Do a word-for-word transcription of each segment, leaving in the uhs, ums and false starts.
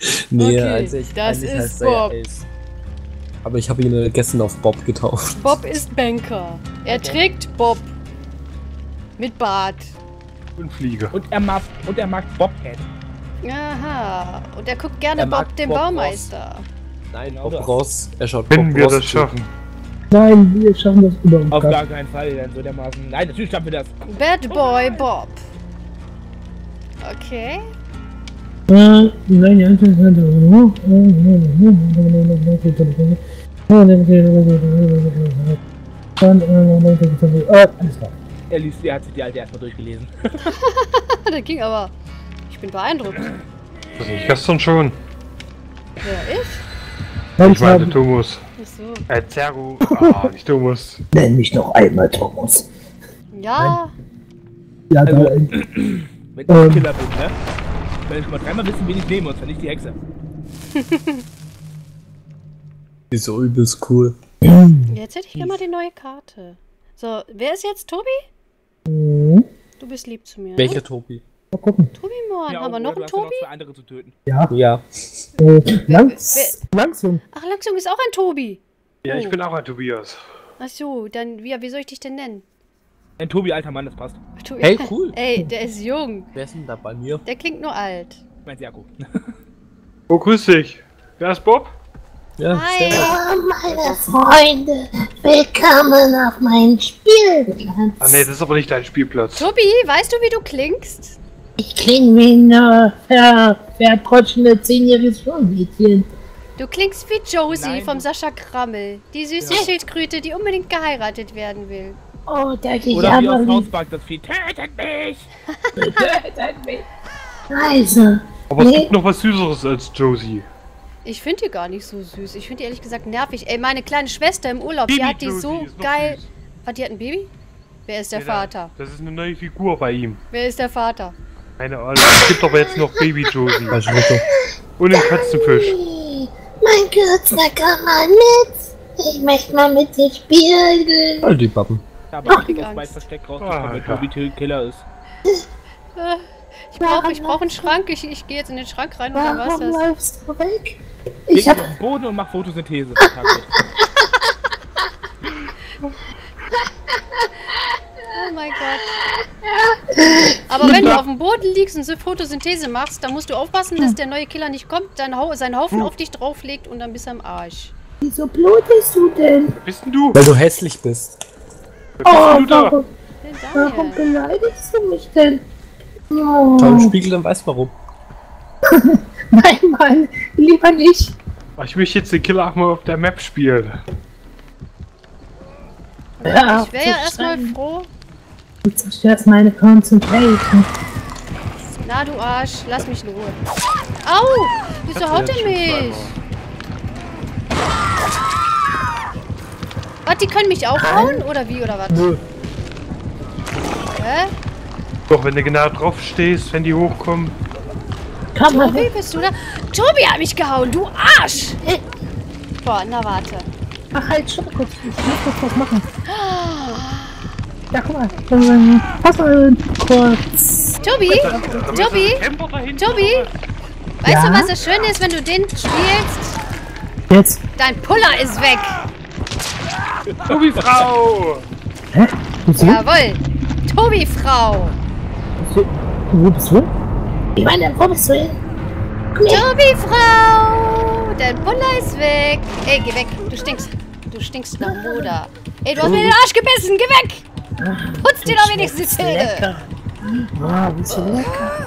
Nee, Okay, also ich, das eigentlich ist heißt er ja Bob. Ace. Aber ich habe ihn gestern auf Bob getauft. Bob ist Banker. Er Okay. trägt Bob. Mit Bart. Und Fliege. Und er mag, und er mag Bobhead. Aha. Und er guckt gerne Er mag Bob, den Bob Baumeister. Nein, Genau Bob das. Ross. Er schaut Wenn Bob wir Ross das zu. schaffen. Nein, wir schaffen das überhaupt Auf nicht. gar keinen Fall, denn so dermaßen. Nein, natürlich schaffen wir das. Bad Boy Bob. Okay. Äh, nein, ja, alles klar. Er liest, er hat sich die alte erstmal durchgelesen. Das ging aber. Ich bin beeindruckt. Das nicht gestern schon. Wer, ich? Ich meinte Thomas. Ach so. Äh, Zergo. Ah, nicht Thomas. Nenn mich noch einmal Thomas. Ja. Ja, Also- da, Wenn ich Ähm. Killer bin, ne? Wenn ich schon mal dreimal wissen, wen ich nehme uns, dann nicht die Hexe. Die ist so übelst cool. Jetzt hätte ich gerne mal die neue Karte. So, wer ist jetzt Tobi? Mhm. Du bist lieb zu mir. Welcher Ne? Tobi? Mal gucken. Tobi Morn. Ja, Haben wir noch du einen hast ja Tobi? zwei andere zu töten. Ja, Ja. äh, Langs, langsam. Ach, langsam ist auch ein Tobi. Ja, ich Oh. bin auch ein Tobias. Ach so, dann, wie, wie soll ich dich denn nennen? Ein Tobi, alter Mann, das passt. Tobi. Hey, cool. Ey, der ist jung. Wer ist denn da bei mir? Der klingt nur alt. Ich mein Serko. Oh, grüß dich. Wer ist Bob? Ja, Hi. servus. Oh, meine Freunde, willkommen auf meinem Spielplatz. Ah, nee, das ist aber nicht dein Spielplatz. Tobi, weißt du, wie du klingst? Ich klinge wie ein ver vertrotschene zehnjähriges Schulmädchen. Du klingst wie Josie Nein, vom du- Sascha Krammel. Die süße Ja. Schildkröte, die unbedingt geheiratet werden will. Oh, da ich Oder wie aber auf wie Hauspark das Vieh. Tötet mich! Reise. Aber es Nee. gibt noch was Süßeres als Josie. Ich finde die gar nicht so süß. Ich finde die ehrlich gesagt nervig. Ey, meine kleine Schwester im Urlaub, die Baby hat die so Josie ist noch geil... süß. Was, die hat ein Baby? Wer ist der Ja, Vater? Das ist eine neue Figur bei ihm. Wer ist der Vater? Keine Ahnung. Es gibt aber jetzt noch Baby Josie. Falsche Richtung. Und den Katzenfisch. Mein Kürzner, komm mal mit. Ich möchte mal mit dir spielen. All die Pappen. Ja, aber Ach, ich muss Angst. weit versteckt raus, Ah, damit ja. Tobi Killer ist. Äh, Ich brauche ich brauch einen Schrank. Ich, ich gehe jetzt in den Schrank rein und dann war's Warum das. läufst du weg? Leg Ich dich hab... auf den Boden und mach Photosynthese. Tagwett. Oh mein Gott. Aber wenn du auf dem Boden liegst und so Photosynthese machst, dann musst du aufpassen, dass der neue Killer nicht kommt, dann hau seinen Haufen auf dich drauflegt und dann bist du am Arsch. Wieso blutest du denn? Wer bist denn du? Weil du hässlich bist. Wer bist Oh, denn du da? warum, Den warum Daniel. beleidigst du mich denn? Schau Oh, im Spiegel, dann weißt du warum. nein, Mann, lieber nicht. Ach, ich möchte jetzt den Killer auch mal auf der Map spielen. Hör auf Ich wäre ja zu erstmal schreien. froh. Du zerstörst meine Concentration. Na du Arsch, lass mich in Ruhe. Au! Wieso haut er mich? Was, die können mich auch hauen? Oder wie, oder was? Nö. Hä? Doch, wenn du genau drauf stehst, wenn die hochkommen. Komm mal Tobi, weg. bist du da? Tobi hat mich gehauen, du Arsch! Boah, na warte. Ach, halt, stopp kurz. Ich muss kurz was machen. Ja, guck mal. Dann, pass mal kurz. Tobi? Tobi? Tobi? Weißt Ja? du, was das Schöne ist, wenn du den spielst? Jetzt. Dein Puller ist weg. Tobi Frau! Hä? Wieso? Jawohl. Tobi, Frau. Wo- Wo bist du? Ich meine, wo bist du hin? Tobi, Frau. Dein Puller ist weg. Ey, geh weg. Du stinkst. Du stinkst nach Moder. Ey, du hast mir den Arsch gebissen. Geh weg. Putz dir doch wenigstens die Zähne. Lecker. Ah, bist du lecker?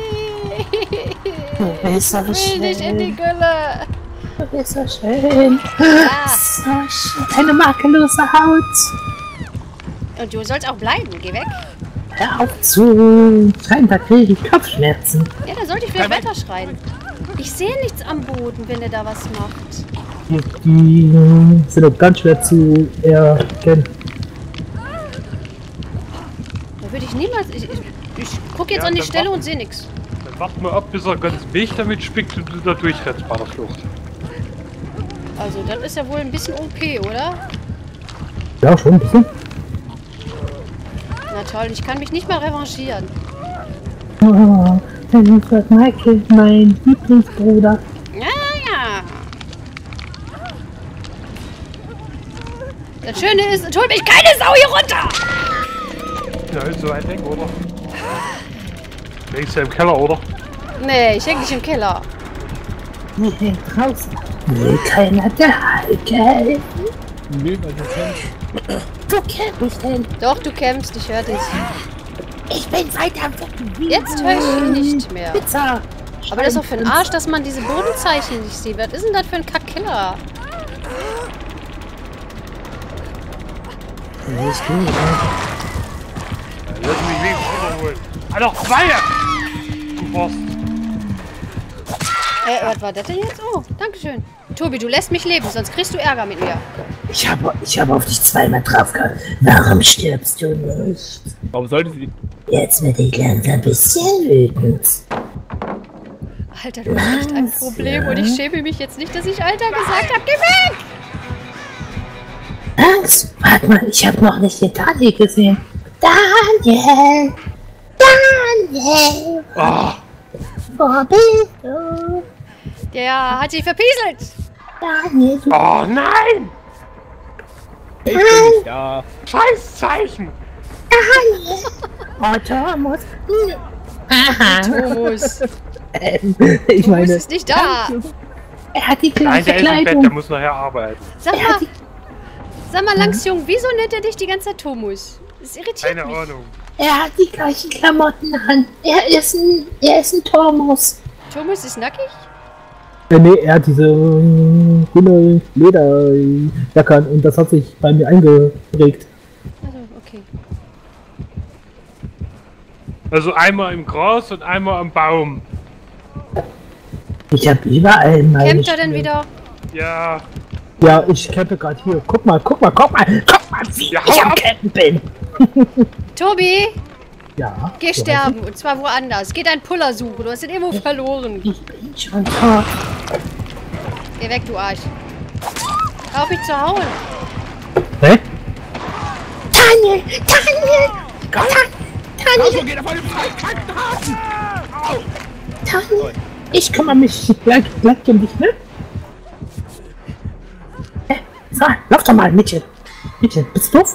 Du bist so Will nicht in die schön. Gülle. Du bist so schön. Ah. So schön. Eine makellose Haut. Und du sollst auch bleiben. Geh weg. Hör auf zu. Scheinbar kriege ich Kopfschmerzen. Ja, dann sollte ich wieder weiter schreien. Ich sehe nichts am Boden, wenn er da was macht. Die, die sind auch ganz schwer zu erkennen. Da würde ich niemals... Ich, ich, ich gucke jetzt Ja, an die dann Stelle mach- und sehe nichts. Dann wart mal ab, bis er ganz Weg damit spickt und du da durchrennst bei der Flucht. Also, das ist ja wohl ein bisschen O P, oder? Ja, schon ein bisschen. Na toll, ich kann mich nicht mal revanchieren. Ah, Dann wird Michael mein Lieblingsbruder. Ja, ja. Das Schöne ist, es holt mich keine Sau hier runter. Ja, ist so weit weg, oder? Legst du im Keller, oder? Nee, ich häng nicht im Keller. Nee, draußen. Nee, keiner da. Geil. Nö, weil du kennst. Wo kämpf ich denn? Doch, du kämpfst, ich höre dich. Ich bin weiter weg. Jetzt höre ich dich nicht mehr. Pizza. Aber das ist doch für den Arsch, dass man diese Bodenzeichen nicht sieht. Was ist denn das für ein Kackkiller? Nicht gut, ne? Lass mich weg, holen. Alter, zwei! Du warst. Äh, was war das denn jetzt? Oh, dankeschön. Tobi, du lässt mich leben, sonst kriegst du Ärger mit mir. Ich habe ich hab auf dich zweimal draufgehauen. Warum stirbst du nicht? Warum sollte sie... Jetzt werde ich langsam ein bisschen wütend. Alter, du hast echt ein Problem und ich schäme mich jetzt nicht, dass ich Alter gesagt habe. Geh weg! Angst? Warte mal, ich habe noch nicht den Daniel gesehen. Daniel! Daniel! Oh, Wo bist du? Der hat sich verpieselt. Daniel, du oh nein! Ich bin nicht da. Scheiß Zeichen! Daniel! Oh, Thomas! Aha! Thomas, Ähm, ich Thomas meine, ist nicht da. er hat die Nein, gleiche der ist im Bett, der Kleidung. muss nachher arbeiten. Sag Er hat mal, die, sag mal, Langsjung, wieso nennt er dich die ganze Zeit Thomas? Das irritiert Keine mich. Ahnung. er hat die gleichen Klamotten an. Er ist ein, er ist ein Thomas. Thomas ist nackig? Äh, nee, er hat diese äh, grüne Lederjacke an und das hat sich bei mir eingeprägt. Also, okay. Also einmal im Gras und einmal am Baum. Ich habe überall meine Kämpft er denn Stimme. wieder? Ja. Ja, ich campe gerade hier. Guck mal, guck mal, guck mal. Guck mal, wie Ja, ich hau am ab. Campen bin. Tobi, Ja. geh so sterben. Und zwar woanders. Geh deinen Puller suchen. Du hast ihn irgendwo verloren. Ich bin schon tot. Geh weg, du Arsch. Hör auf mich zu hauen. Hä? Daniel! Daniel! Gott, Daniel! Geh da vor dem verkackten Hafen! Au! Daniel! Ich kümmere mich gleich, gleich um dich, ne? Äh, So, lauf doch mal, Mädchen. Mädchen, bist du doof?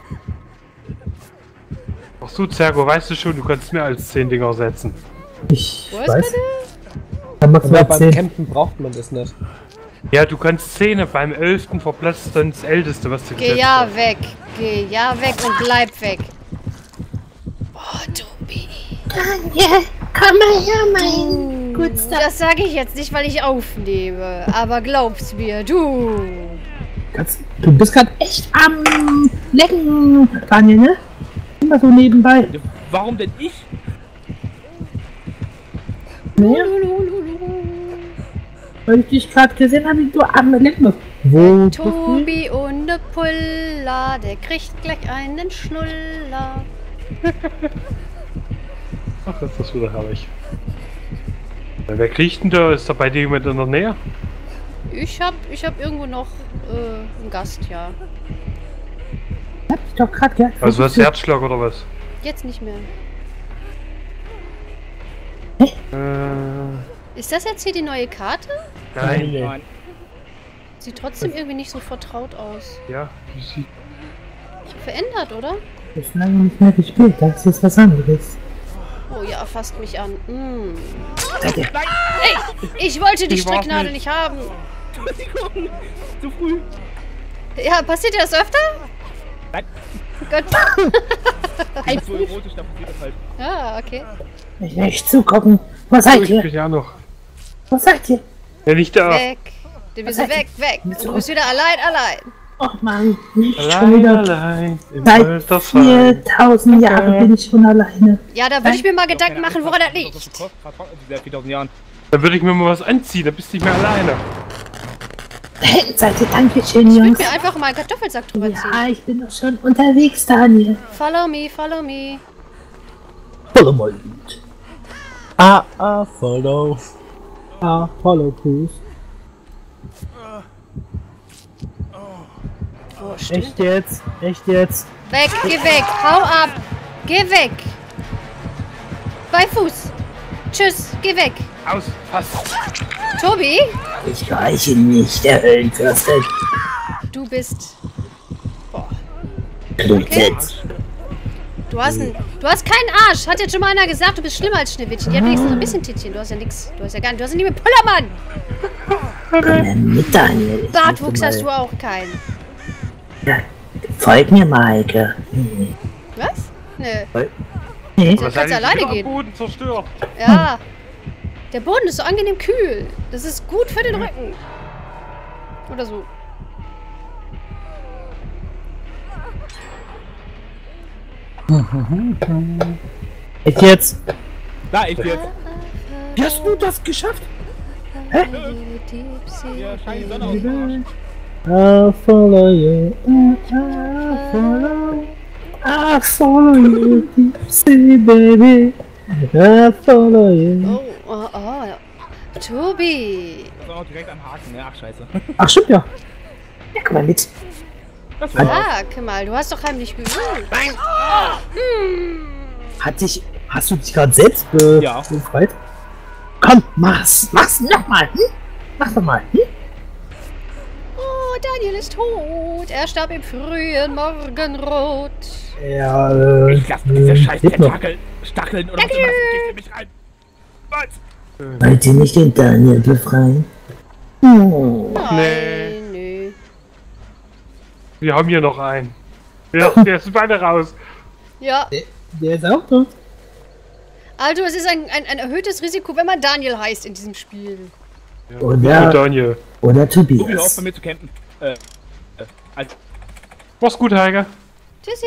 Ach so, Zergo, weißt du schon, du kannst mehr als zehn Dinger setzen. Ich Wo ist weiß. bitte? Kann man Aber mal beim erzählen. Campen braucht man das nicht. Ja, du kannst zehn, beim elften verplatzt dann das Älteste, was du Geh gesetzt ja hast. weg. Geh ja weg und bleib weg. Oh, Tobi. Daniel, komm mal her, mein Gutster. Das sage ich jetzt nicht, weil ich aufnehme. Aber glaub's mir, du. Kannst, du bist gerade Echt am Lecken, Daniel, ne? immer so nebenbei. Ja, warum denn ich? Ne? Weil ich dich gerade gesehen habe, wie du am Lecken bist. Wo bist du? Tobi ohne Puller, der kriegt gleich einen Schnuller. Ach, ist das wieder herrlich. Ja, wer kriegt denn da? Ist da bei dir jemand in der Nähe? Ich hab, ich hab irgendwo noch äh, einen Gast, ja. Hab ich doch gerade gehört. Also hast du Herzschlag oder was? Jetzt nicht mehr. Äh, Ist das jetzt hier die neue Karte? nein. Nein. Sieht trotzdem irgendwie nicht so vertraut aus. Ja, wie sieht... Verändert, oder? Ich habe lange nicht mehr gespielt, das ist was anderes. Oh ja, fasst mich an. Mm. Seid ihr- Ey, ich wollte die Ich war's Stricknadel nicht. nicht haben. Entschuldigung. Zu früh. Ja, passiert dir das öfter? Nein. Gott. Ich bin so erotisch, da passiert das halt. Ja, okay. Ich will nicht zugucken. Wo seid Ich ihr? bin ja noch. Wo seid ihr? Ja, nicht da. Weg. Du bist weg, weg. Und du bist wieder allein, allein. Oh Mann, nicht schon Allein, wieder. allein, im Seit Altersheim. viertausend Jahren bin ich schon alleine. Ja, da würde ich mir mal Gedanken machen, woran das liegt. Seit viertausend Jahren. Dann würde ich mir mal was anziehen, dann bist du nicht mehr alleine. Hey, seid ihr Dankeschön, Ich würde Jungs. mir einfach mal einen Kartoffelsack drüber ziehen. Ja, ich bin doch schon unterwegs, Daniel. Follow me, follow me. Follow my lead. Ah, ah, follow. Ah, follow please. Oh, stimmt. Echt jetzt? Echt jetzt? Weg, geh weg, hau ab. Geh weg. Bei Fuß. Tschüss, geh weg. Aus, fast. Tobi, Ich reiche nicht, der Höllenfürste. du bist... Okay. Du hast, ein, du hast keinen Arsch. Hat jetzt schon mal einer gesagt, du bist schlimmer als Schneewittchen. Ja, wenigstens so ein bisschen Tittchen. Du hast ja nix. Du hast ja gar nicht. Du hast ja nie mit Pullermann. Komm her mit, Daniel. Ich Bartwuchs möchte hast du mal- auch keinen. Ja, folg mir, Maike. Hm. Was? Nö. Nee. Du kannst alleine gehen. Boden zerstört. Ja. Der Boden ist so angenehm kühl. Das ist gut für den Rücken. Oder so. Echt jetzt? Da, ich jetzt. Wie hast du das geschafft? Hier scheint die Sonne aus dem Arsch. I follow you, I follow, I follow you, deep sea baby, I follow you. Oh, oh, oh. Tobi. Das ist auch direkt am Haken, ne? Ach, scheiße. Ach, stimmt ja. Ja, komm mal mit. Das war's. Sag mal, du hast doch heimlich geübt. Hat dich, hast du dich gerade selbst be Ja. befreit? Komm, mach's, mach's nochmal, hm? Mach doch mal, hm? Oh, Daniel ist tot. Er starb im frühen Morgenrot. Ja, äh, Ich lass diese äh, scheiß lebt noch. Tentakel stacheln oder was du machst, kriegst du mich rein. Was? Wollt ihr nicht den Daniel befreien? Oh. Nein, nö. Wir haben hier noch einen. Ja, der ist beide raus. Ja, Der ist auch tot. also es ist ein, ein, ein erhöhtes Risiko, wenn man Daniel heißt in diesem Spiel. Und Oder, Daniel. oder Tobi, hör auf Tobias. bei mir zu campen. Äh, äh, also, Mach's gut, Heike. Tschüssi.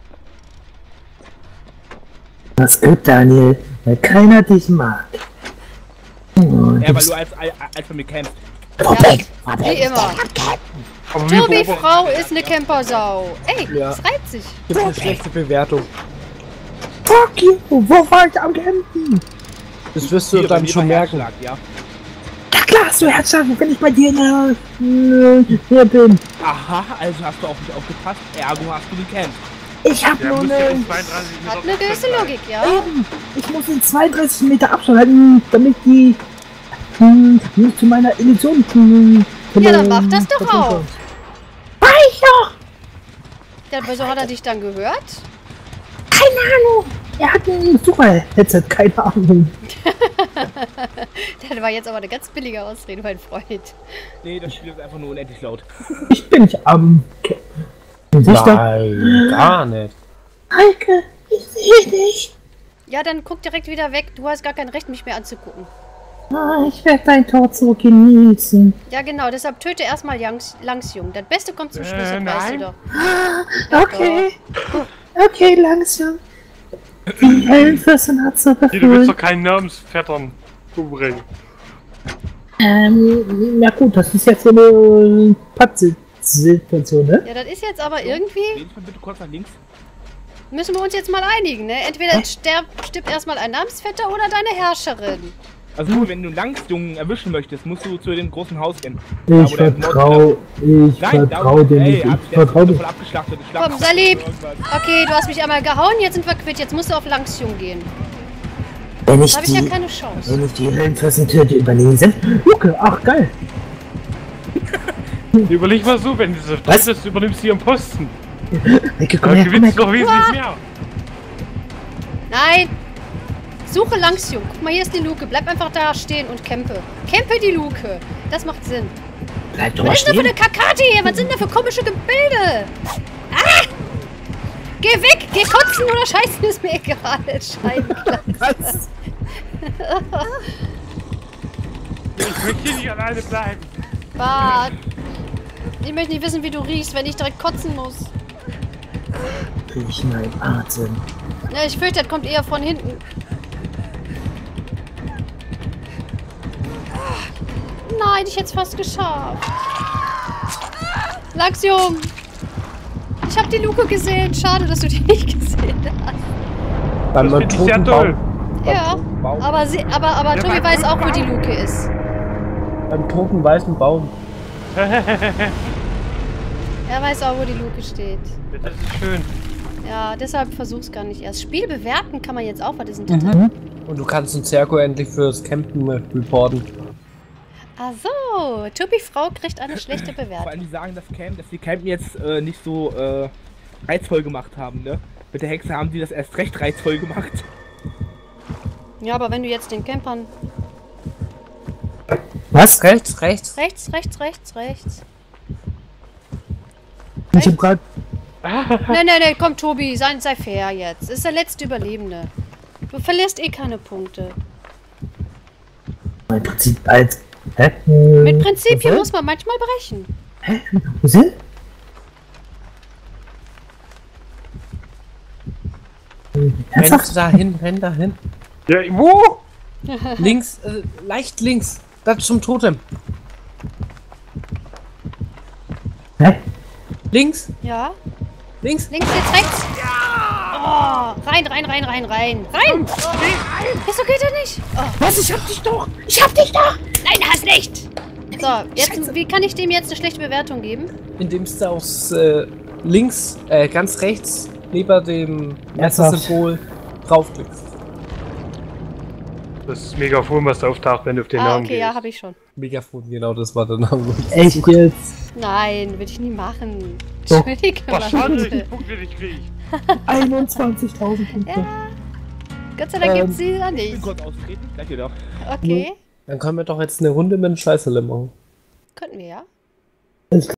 Mach's gut, Daniel, weil keiner dich mag. Oh, ja, du weil bist du als, als, als bei mir campst. perfekt. Wie immer. Aber wir Tobi, beobachten- Frau ist eine Campersau. Ey, Ja. das reibt sich. Das ist eine schlechte Bewertung. Fuck you, wo war ich am campen? Das wirst du Hier, bei dann mir schon war merken. Herzschlag, ja. Ja klar, hast du Herzschlag, wenn ich bei dir in der, äh, hier bin. Aha, also hast du auf mich aufgepasst. Ergo hast du gecampt. Ich hab Der nur muss ja eine, in zweiunddreißig Meter Hat eine gewisse Abstand Logik, ja. eben, ich muss in zweiunddreißig Meter Abstand halten, damit die, hm, nicht zu meiner Illusion, hm, Ja, dann mach das doch dazu auch. kommt. Mach ich doch! Ja, wieso hat er dich dann gehört? Keine Ahnung! Er hat ein Super-Headset, keine Ahnung. Das war jetzt aber eine ganz billige Ausrede, mein Freund. Nee, das Spiel ist einfach nur unendlich laut. Ich bin nicht am campen. Sicher? Nein, gar nicht. Heike, ich sehe dich. Ja, dann guck direkt wieder weg. Du hast gar kein Recht, mich mehr anzugucken. Oh, ich werde dein Tod so genießen. Ja, genau, deshalb töte erstmal Langs Langsjung. Das Beste kommt zum Schluss, Äh, das weißt nein. du doch. Okay. Okay, langsam. Die Höllenfürstin hat so Hier, du willst befohlen. doch keinen Namensvettern umbringen. Ähm, Na gut, das ist jetzt so eine Pattsituation, ne? Ja, das ist jetzt aber irgendwie... Dreh dich mal bitte kurz nach links. Müssen wir uns jetzt mal einigen, ne? Entweder sterb, stirbt erstmal ein Namensvetter oder deine Herrscherin. Also nur, wenn du Langsjungen erwischen möchtest, musst du zu dem großen Haus gehen. Ich wo der Mord- vertraue, ich Nein, vertraue dir ey, nicht, hab- ich der ist vertraue dir. voll abgeschlachtet. Ich schlag Komm, sei lieb. Okay, du hast mich einmal gehauen, jetzt sind wir quitt. Jetzt musst du auf Langsjung gehen. wenn ich Da habe ich ja die, keine Chance. wenn ich die Höllenfürstin töte, übernehmen sie. Luke, ach geil. Überleg mal so, wenn du so Was? bist, übernimmst du ihren Posten. Heike, komm Dann her, komm gewinnst du her. doch wesentlich mehr. Nein! Suche Langsjung. Guck mal, hier ist die Luke. Bleib einfach da stehen und campe. Campe die Luke. Das macht Sinn. Bleib doch mal Was ist denn da für stehen. eine Kakate hier? Was sind da für komische Gebilde? Ah! Geh weg! Geh kotzen oder scheißen, ist mir egal. Scheibenklatze. Ich möchte hier nicht alleine bleiben. Bart. Ich möchte nicht wissen, wie du riechst, wenn ich direkt kotzen muss. Riech mein Atem. Ja, ich fürchte, das kommt eher von hinten. Nein, ich hätte es fast geschafft. Langsjung! Ich habe die Luke gesehen. Schade, dass du die nicht gesehen hast. Beim Das finde ich sehr toten toll. Baum, Ja, Baum. aber, sie, aber, aber Ja, Tobi beim weiß auch, wo Baum. die Luke ist. beim toten weißen Baum. Er weiß auch, wo die Luke steht. Das ist schön. Ja, deshalb versuch's gar nicht erst. Spiel bewerten kann man jetzt auch. Was ist denn das? Und du kannst uns Serko endlich fürs Campen reporten. Ach so, Tobi-Frau kriegt eine schlechte Vor Bewertung. allem die sagen, dass, Camp, dass die Campen jetzt äh, nicht so äh, reizvoll gemacht haben, ne? Mit der Hexe haben die das erst recht reizvoll gemacht. Ja, aber wenn du jetzt den Campern... Was? Rechts, rechts. Rechts, rechts, rechts, rechts. Ich hab grad. Nein, nein, nein, komm Tobi, sei, sei fair jetzt. Ist der letzte Überlebende. Du verlierst eh keine Punkte. Im Prinzip als. Hä? Mit Prinzipien was? muss man manchmal brechen. Hä? Wo sind? Renn Ernsthaft? dahin, renn dahin. Ja, wo? Links, äh, leicht links. Das zum Totem. Hä? Links, Ja, links. links, jetzt rechts. Ja! Oh, rein, rein, rein, rein, rein. Rein! Wieso geht er nicht? Oh. Was? Ich hab dich doch! Ich hab dich doch! Nein, hast nicht! So, jetzt, wie kann ich dem jetzt eine schlechte Bewertung geben? Indem du aus äh, links, äh, ganz rechts, neben dem Ernsthaft? Messersymbol draufklickst. Das Megafon, was da auftaucht, wenn du auf den Ah, Namen okay, gehst. ja, habe ich schon. Megafon, genau, das war der Name. Echt jetzt? Nein, würde ich nie machen. Doch. Entschuldige mal Wahrscheinlich die bitte. Punkte, die ich krieg. einundzwanzigtausend Punkte. Ja. Gott sei Dank Ähm, gibt's sie da Ich bin nicht. kurz austreten, gleich wieder. Okay, Dann können wir doch jetzt eine Runde mit dem Scheißerle machen. könnten wir ja.